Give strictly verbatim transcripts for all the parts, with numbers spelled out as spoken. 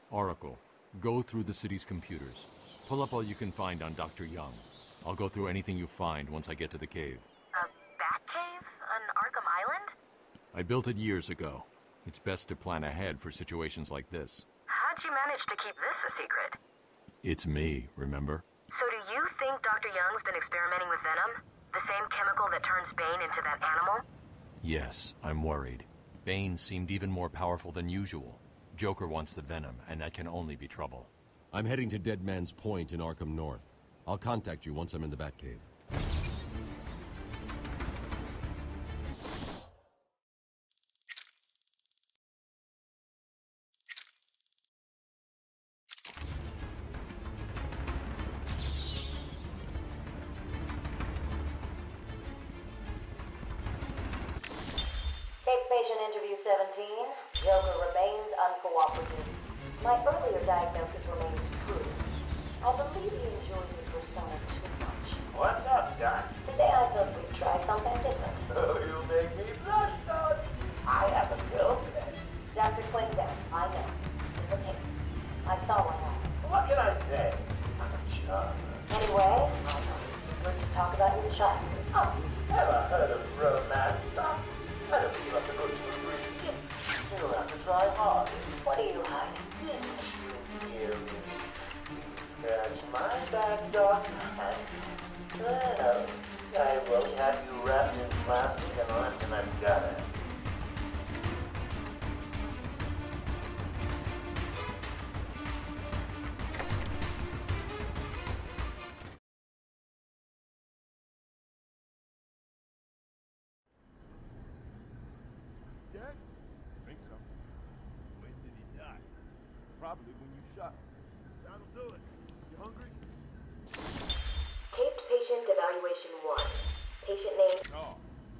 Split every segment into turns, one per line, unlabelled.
Oracle, go through the city's computers. Pull up all you can find on Doctor Young. I'll go through anything you find once I get to the cave.
A bat cave? On Arkham Island?
I built it years ago. It's best to plan ahead for situations like this.
How'd you manage to keep this a secret?
It's me, remember?
So do you think Doctor Young's been experimenting with Venom? The same chemical that turns Bane into that animal?
Yes, I'm worried. Bane seemed even more powerful than usual. Joker wants the Venom, and that can only be trouble.
I'm heading to Dead Man's Point in Arkham North. I'll contact you once I'm in the Batcave.
Take patient interview seventeen. Joker remains uncooperative. My earlier diagnosis remains true. I believe he enjoys his persona too much.
What's up, Doc?
Today I thought we'd try something different.
Oh, you make me blush, Doc. I have a girlfriend.
Doctor Quinzel, I know. See the tapes. I saw one happen.
What can I say? I'm a charmer.
Anyway, I thought it would be good to talk about your childhood.
Oh, ever heard of romance, Doc? I don't give up the goods for free. You'll have to try hard.
What are you hiding?
You scratch my back, Doc, and well, I will have you wrapped in plastic and left in a gutter.
Dead? I think so. When did he die? Probably when you shot him. That'll do it. You hungry?
Taped patient evaluation one. Patient name.
Oh.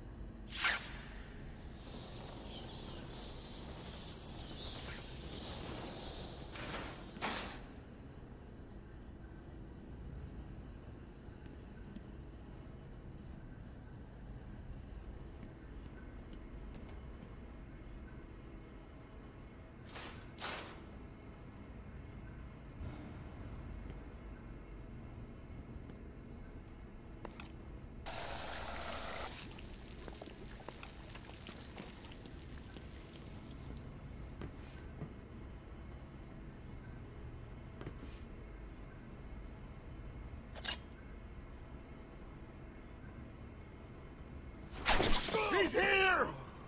He's here!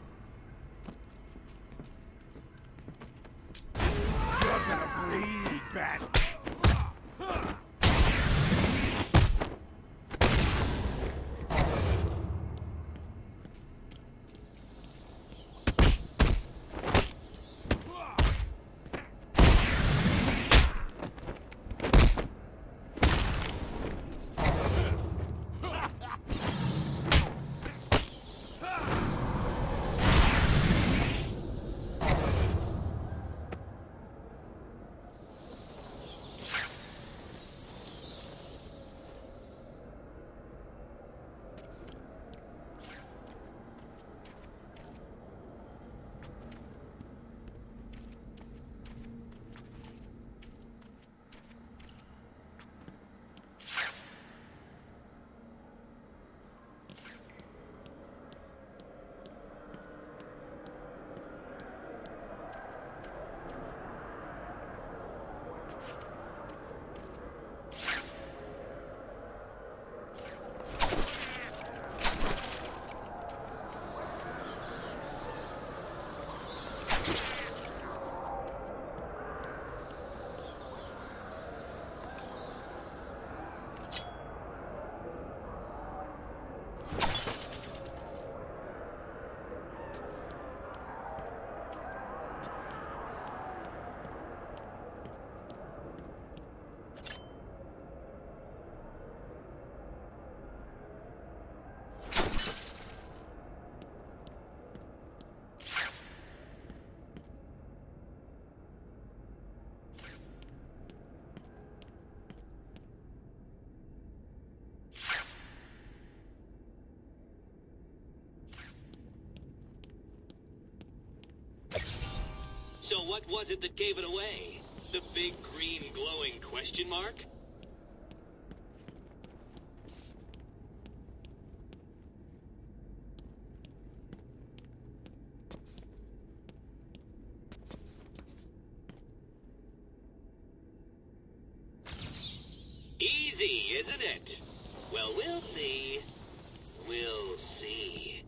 You're gonna bleed, Bat.
So what was it that gave it away? The big green glowing question mark? Easy, isn't it? Well, we'll see. We'll see.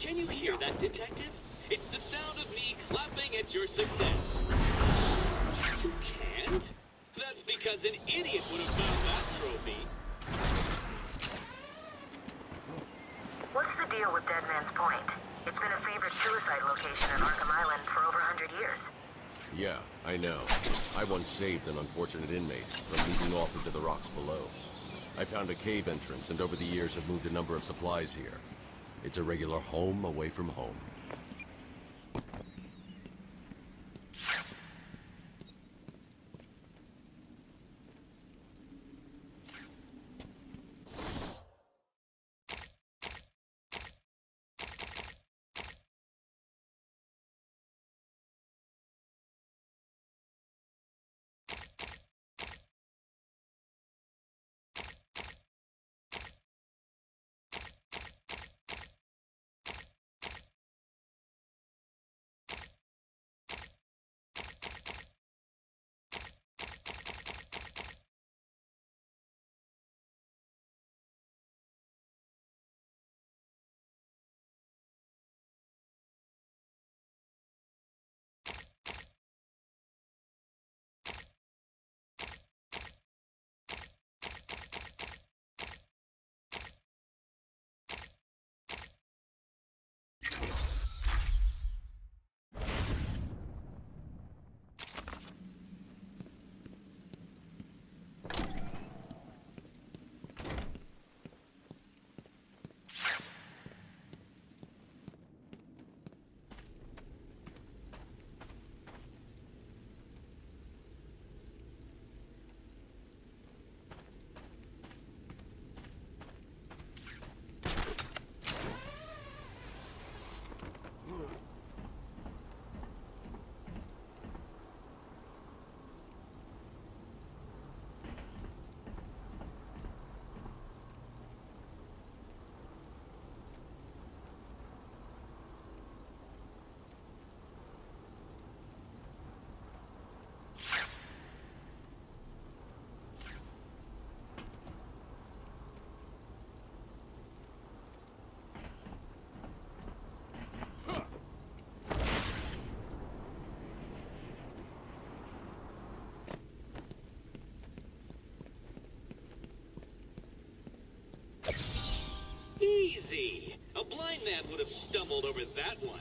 Can you hear that, Detective? It's the sound of me clapping at your success. You can't? That's because an idiot would have found that trophy.
What's the deal with Dead Man's Point? It's been a favorite suicide location in Arkham Island for over a hundred years.
Yeah, I know. I once saved an unfortunate inmate from leaping off into the rocks below. I found a cave entrance, and over the years have moved a number of supplies here. It's a regular home away from home.
Easy. A blind man would have stumbled over that one.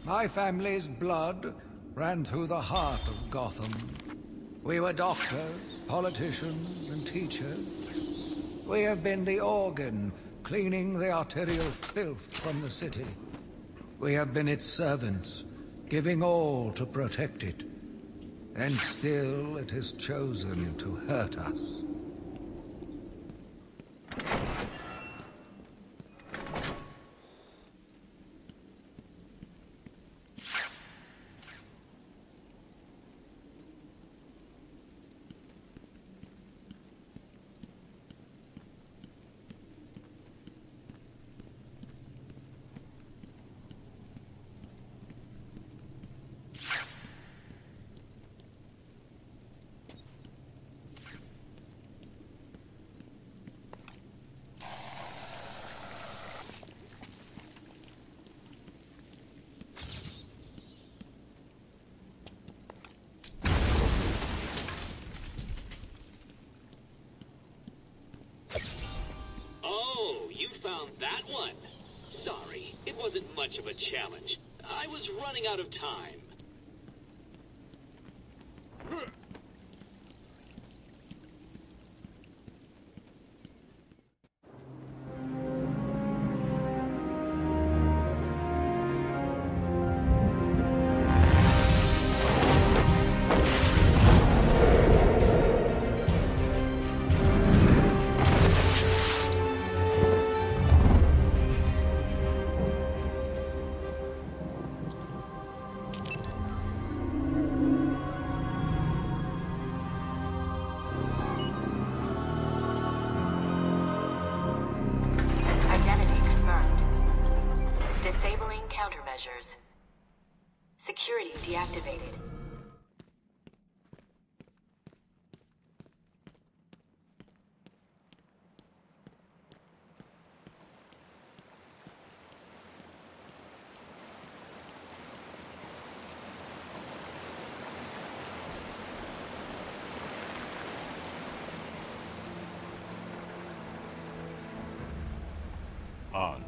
My family's blood ran through the heart of Gotham. We were doctors, politicians, and teachers. We have been the organ cleaning the arterial filth from the city. We have been its servants, giving all to protect it. And still it has chosen to hurt us.
That one? Sorry, it wasn't much of a challenge. I was running out of time.
Countermeasures. Security deactivated.
On.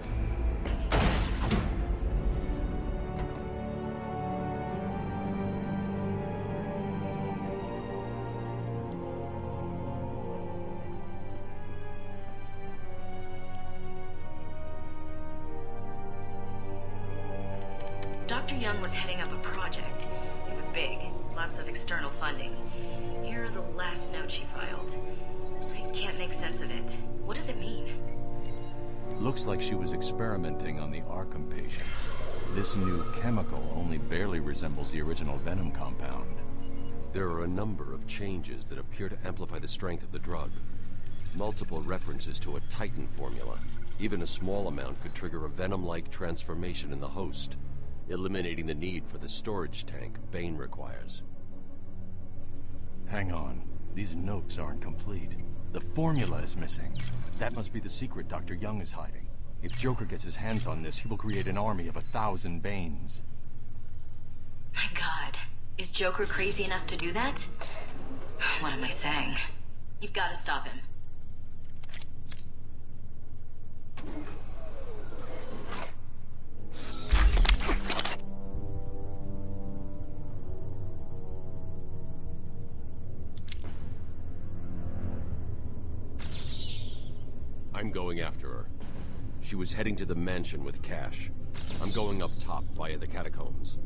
Doctor Young was heading up a project. It was big, lots of external funding. Here are the last notes she filed. I can't make sense of it. What does it mean?
Looks like she was experimenting on the Arkham patients. This new chemical only barely resembles the original Venom compound.
There are a number of changes that appear to amplify the strength of the drug. Multiple references to a Titan formula. Even a small amount could trigger a Venom-like transformation in the host, eliminating the need for the storage tank Bane requires.
Hang on. These notes aren't complete. The formula is missing. That must be the secret Doctor Young is hiding. If Joker gets his hands on this, he will create an army of a thousand Banes.
My God. Is Joker crazy enough to do that? What am I saying? You've got to stop him.
I'm going after her. She was heading to the mansion with cash. I'm going up top via the catacombs.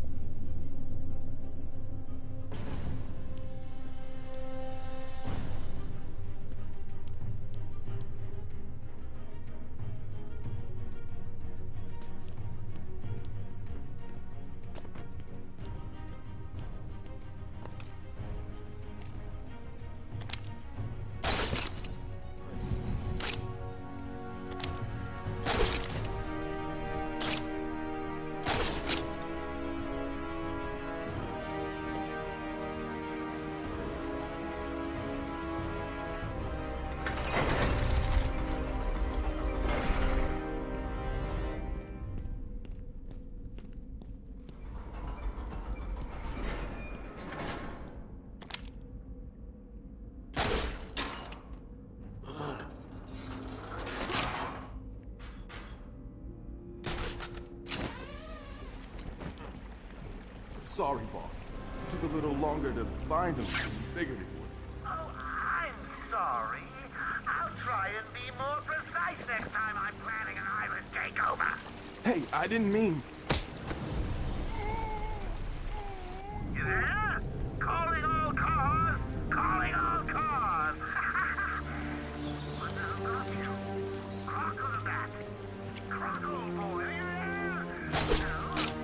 Sorry, boss. Took a little longer to find him than you figured it would.
Oh, I'm sorry. I'll try and be more precise next time I'm planning an island takeover.
Hey, I didn't mean...
You there? Calling all cars! Calling all cars! What the hell got you? Crockle the bat. Crockle, boy. No.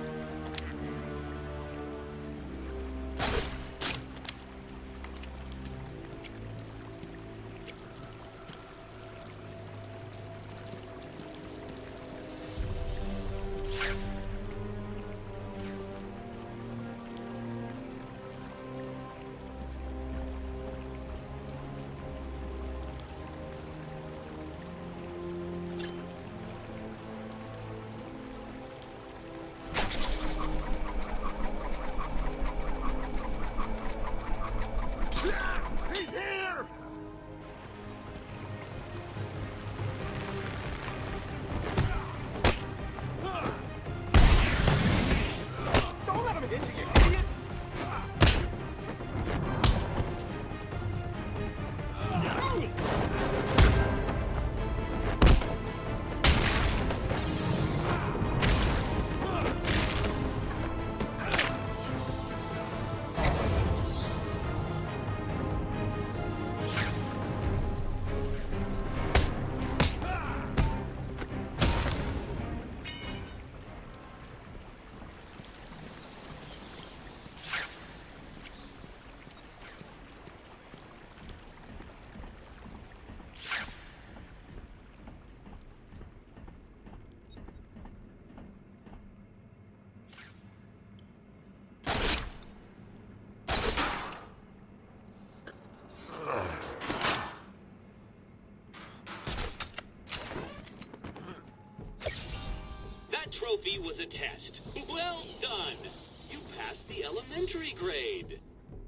That trophy was a test. Well done! You passed the elementary grade.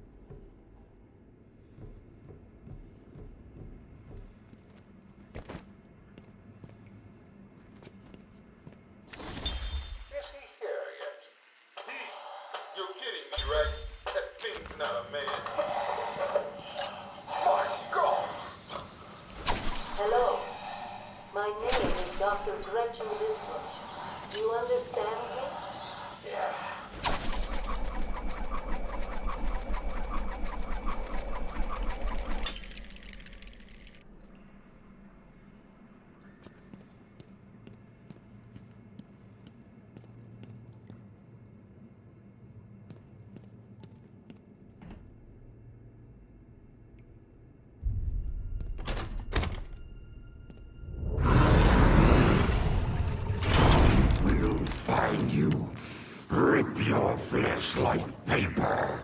Is he here yet? You're kidding me, right? That thing's not a man. My God!
Hello. My name is Doctor Gretchen Whistler. Do you understand me?
Yeah.
Find you. Rip your flesh like paper.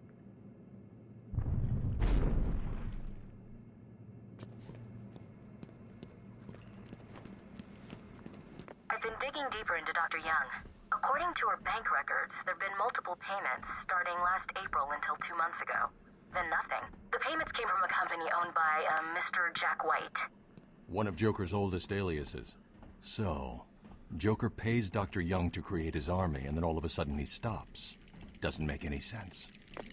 I've been digging deeper into Doctor Young. According to her bank records, there have been multiple payments starting last April until two months ago. Then nothing. The payments came from a company owned by uh, Mister Jack White.
One of Joker's oldest aliases. So, Joker pays Doctor Young to create his army, and then all of a sudden he stops. Doesn't make any sense.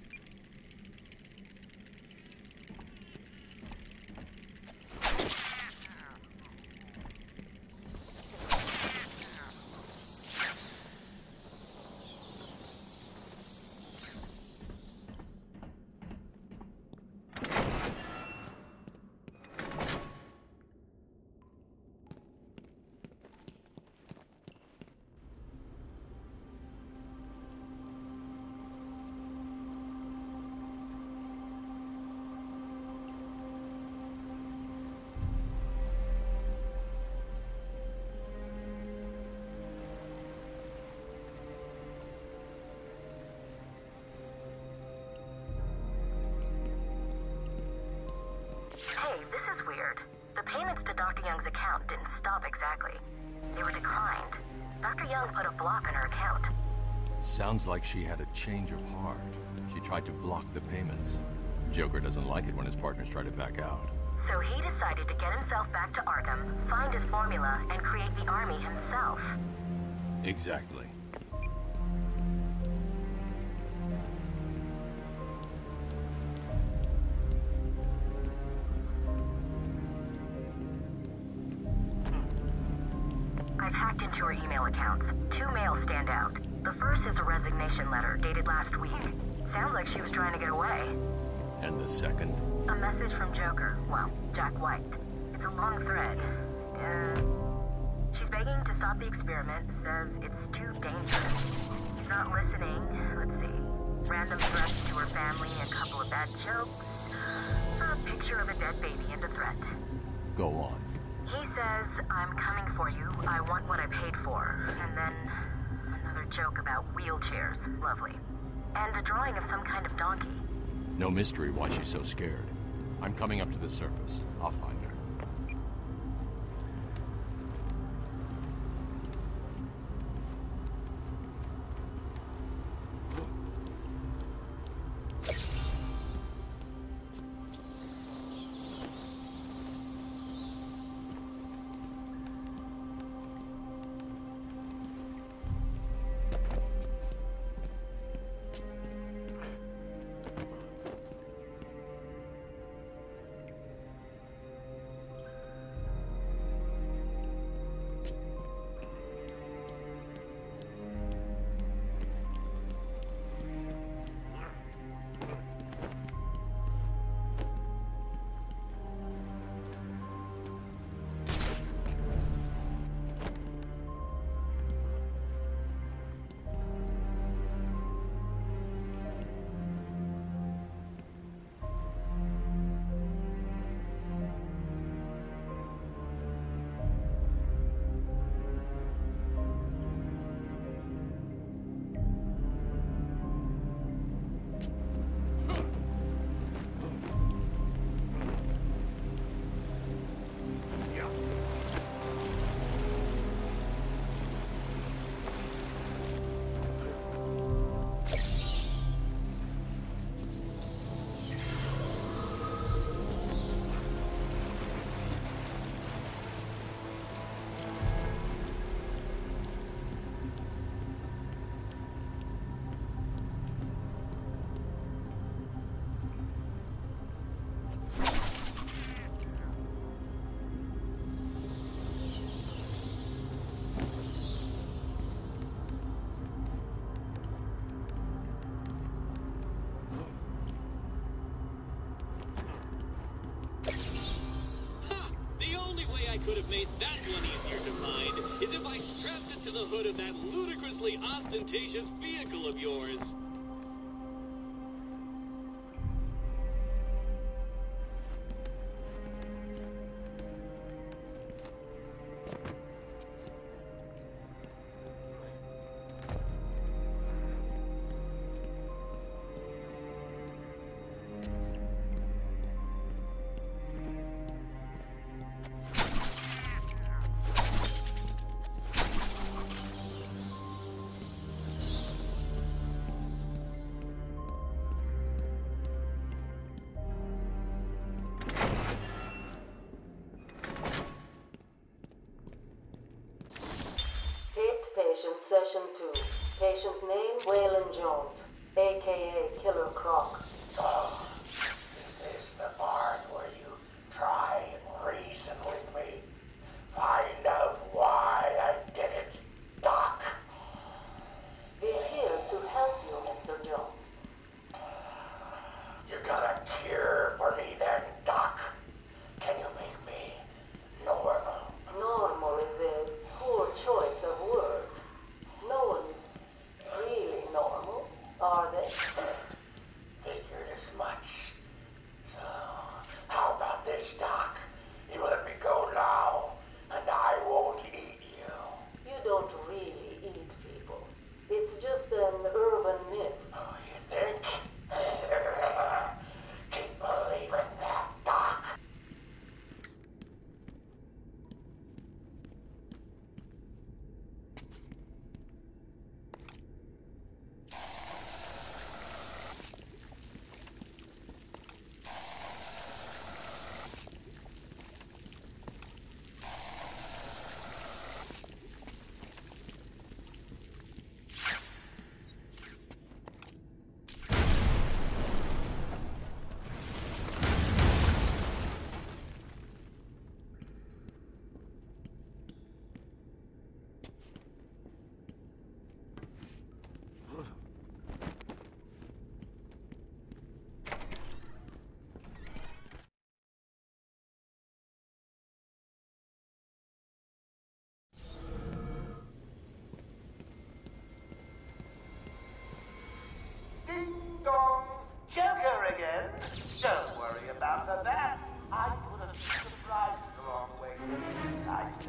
Hey, this is weird. The payments to Doctor Young's account didn't stop exactly. They were declined. Doctor Young put a block on her account.
Sounds like she had a change of heart. She tried to block the payments. Joker doesn't like it when his partners try to back out.
So he decided to get himself back to Arkham, find his formula, and create the army himself.
Exactly.
I've hacked into her email accounts. Two mails stand out. The first is a resignation letter dated last week. Sounds like she was trying to get away.
And the second?
A message from Joker. Well, Jack White. It's a long thread. Uh, she's begging to stop the experiment. Says it's too dangerous. He's not listening. Let's see. Random threats to her family, a couple of bad jokes. A picture of a dead baby and a threat.
Go on.
He says, I'm coming for you. I want what I paid for. And then another joke about wheelchairs. Lovely. And a drawing of some kind of donkey.
No mystery why she's so scared. I'm coming up to the surface. I'll find her.
I could have made that one easier to find is if I strapped it to the hood of that ludicrously ostentatious vehicle of yours.
Patient Session two. Patient name, Waylon Jones, a k a. Killer Croc.
So, this is the part where you try and reason with me. Find out why I did it, Doc.
We're here to help you, Mister Jones.
You got a cure for me then, Doc? Can you make me normal?
Normal is a poor choice of words. No one's really normal, are they?
Figured as much.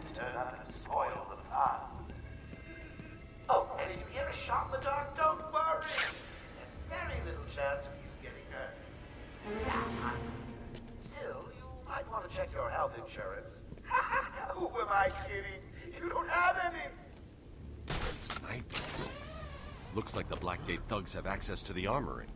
to turn up and spoil the fun. Oh, and if you hear a shot in the dark, don't worry. There's very little chance of you getting hurt. Still, you might want to check your health insurance. Who am I kidding? You don't have any.
Snipers. Looks like the Blackgate thugs have access to the armory.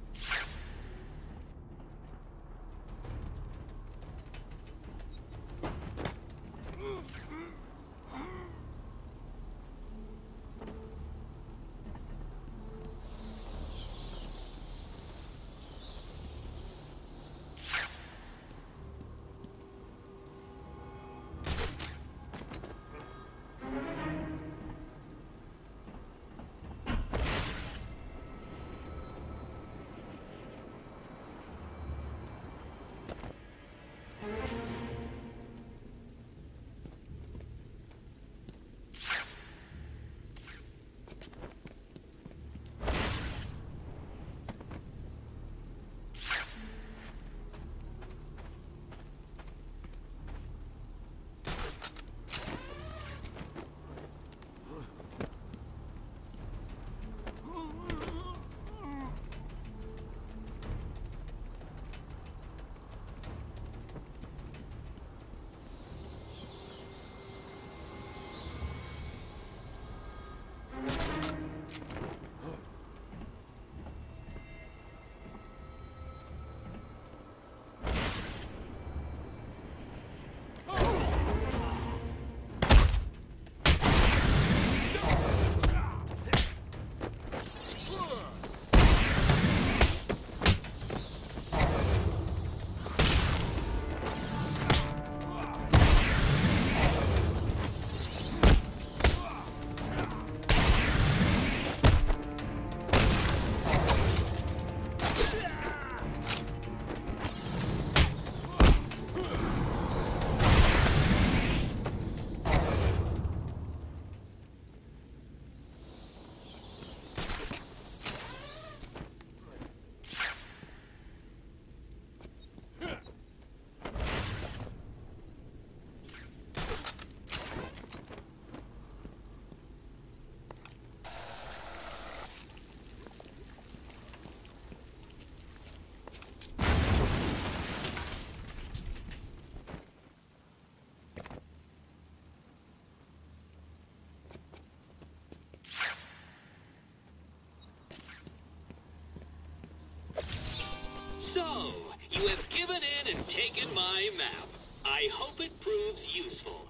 So, you have given in and taken my map. I hope it proves useful.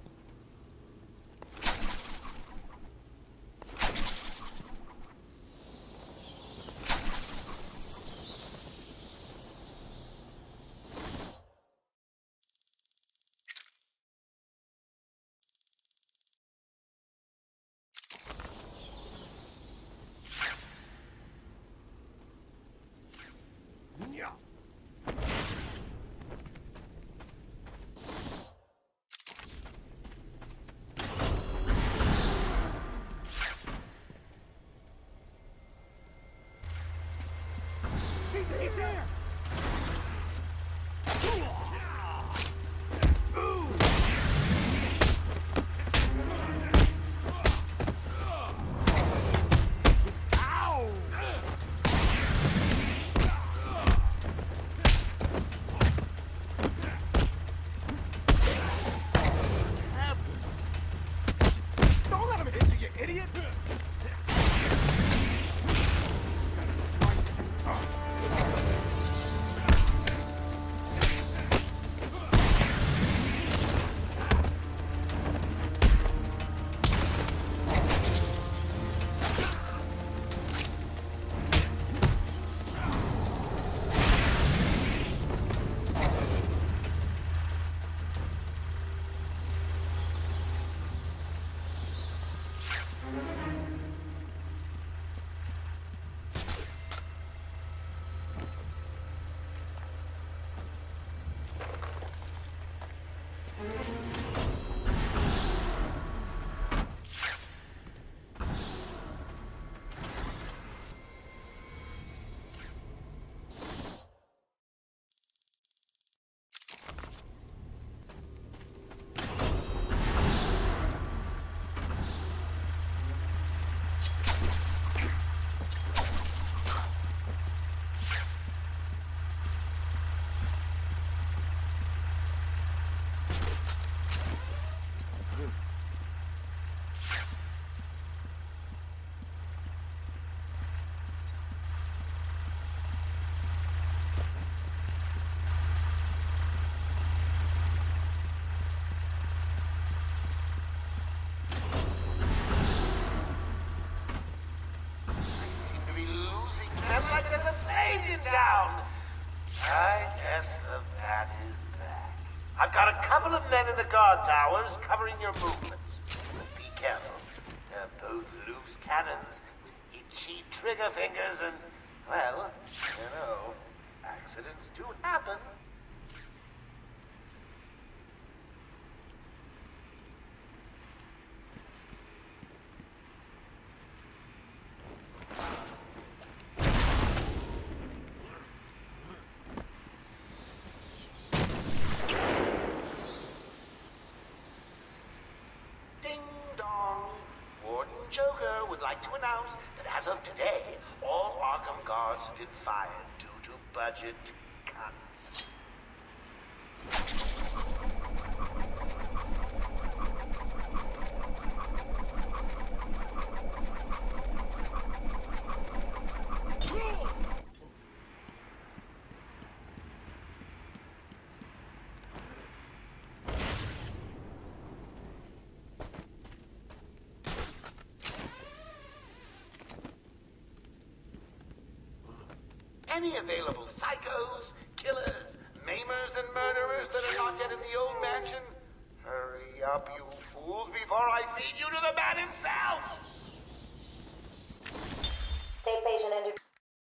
You
guard towers covering your movements. Be careful. They're both loose cannons with itchy trigger fingers and, well, you know, accidents do happen. Joker would like to announce that as of today, all Arkham guards have been fired due to budget cuts. Any available psychos, killers, maimers, and murderers that are not yet in the old mansion? Hurry up, you fools, before I feed you to the man himself!
Take patient interview.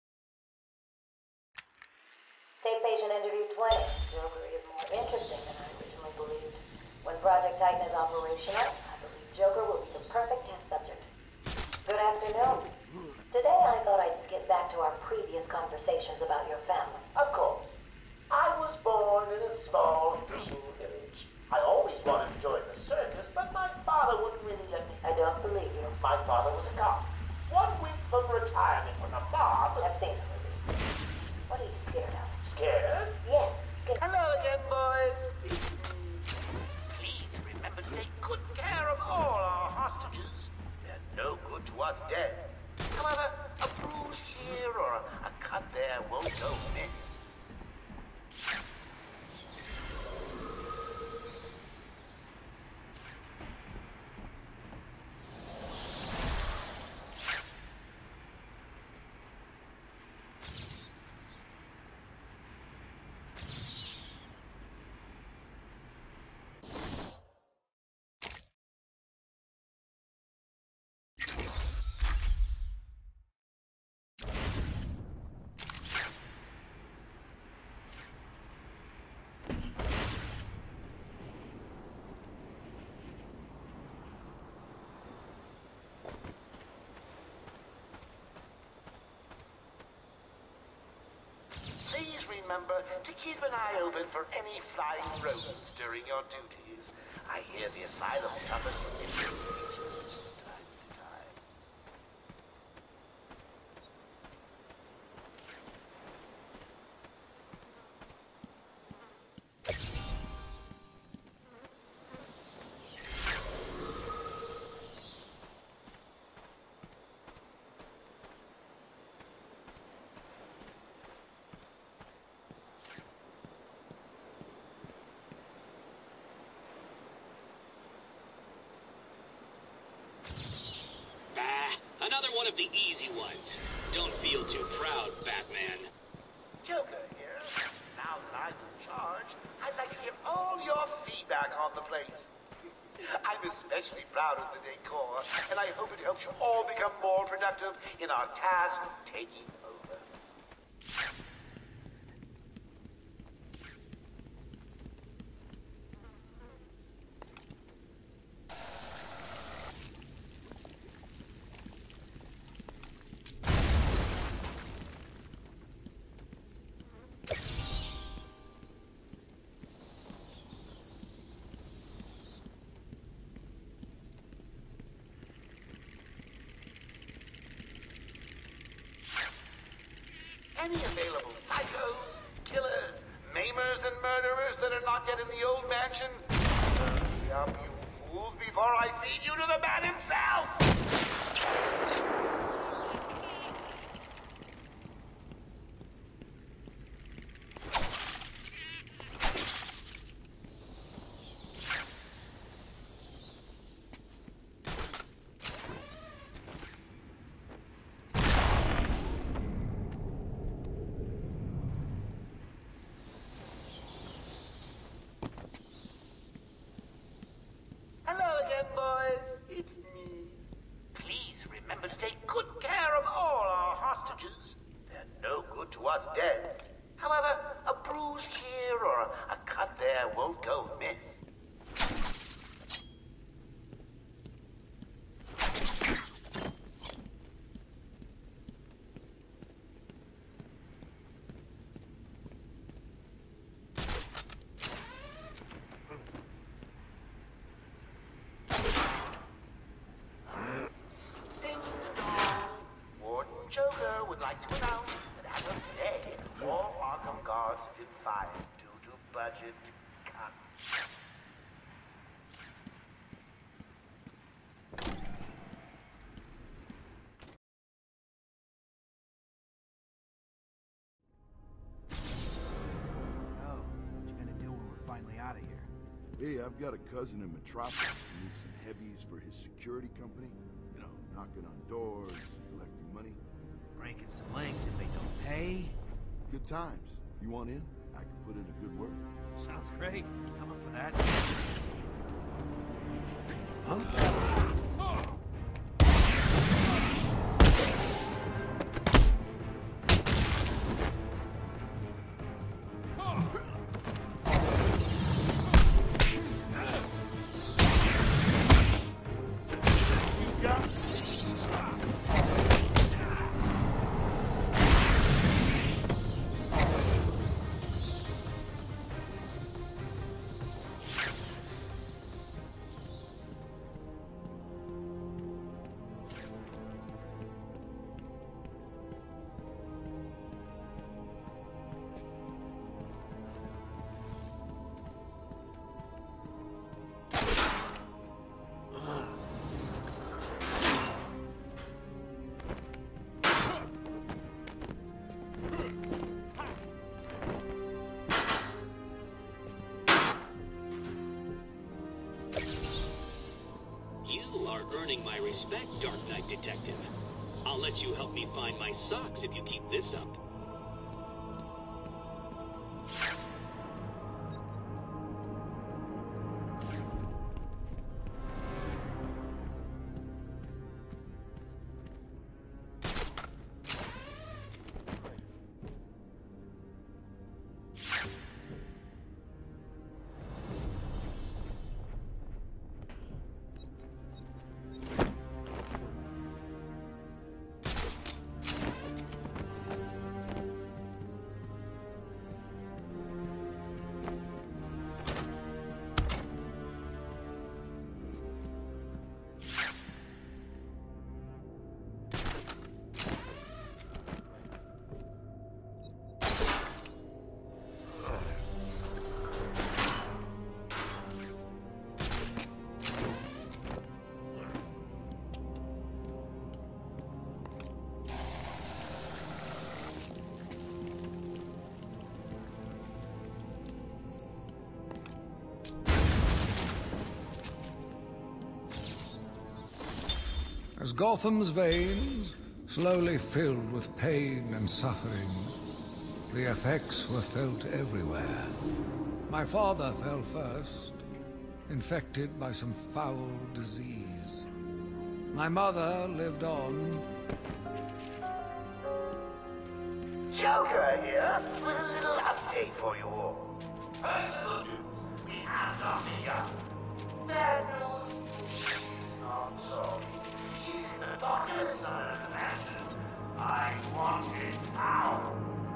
Take patient interview twenty. Joker is more interesting than I originally believed. When Project Titan is operational, I believe Joker will be the perfect test subject. Good afternoon. Today I thought I'd skip back to our previous conversations about your family.
Of course. I was born in a small fishing village. I always wanted to join the circus, but my father wouldn't really let me.
I don't believe you.
My father was a cop. One week from retirement from the mob.
I've seen the movie. What are you scared of?
Scared?
Yes, scared.
Hello again, boys. Please remember to take good care of all our hostages. They're no good to us dead. However, a bruise here or a, a cut there won't go miss. Remember to keep an eye open for any flying rodents during your duties. I hear the asylum suffers from infestations from time to time.
Another one of the easy ones. Don't feel too proud, Batman.
Joker here. Now that I'm in charge, I'd like to hear all your feedback on the place. I'm especially proud of the decor, and I hope it helps you all become more productive in our task of taking over. Any available psychos, killers, maimers, and murderers that are not yet in the old mansion? Hurry up, you fools, before I feed you to the man himself! charges. They're no good to us dead. However, a bruise here or a, a cut there won't go amiss. Joker would like to announce that as of today, all Arkham guards have been fired due to budget cuts.
Oh, what you gonna do when we're finally out of here?
Hey, I've got a cousin in Metropolis who needs some heavies for his security company. You know, knocking on doors, collecting money.
Breaking some legs if they don't pay.
Good times. You want in? I can put in a good word.
Sounds great. I'm up for that.
Huh?
Earning my respect, Dark Knight Detective. I'll let you help me find my socks if you keep this up.
As Gotham's veins slowly filled with pain and suffering, the effects were felt everywhere. My father fell first, infected by some foul disease. My mother lived on.
Joker here with a little update for you all. Personal news, we have Doctor Young. Bad news, not sorry. She's in the doctor's side of the mansion. I want it now.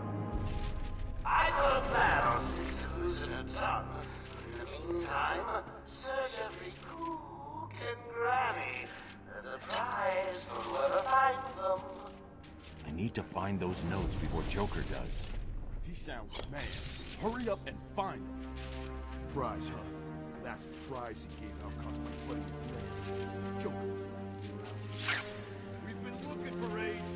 I got a plan on Sisters and her son. In the meantime, search every cook and granny. There's a prize for whoever finds them.
I need to find those notes before Joker does.
He sounds mad. Hurry up and find him. Prize, huh? Last prize he gave out cost my buddy his legs. Joker was laughing around. We've been looking for age.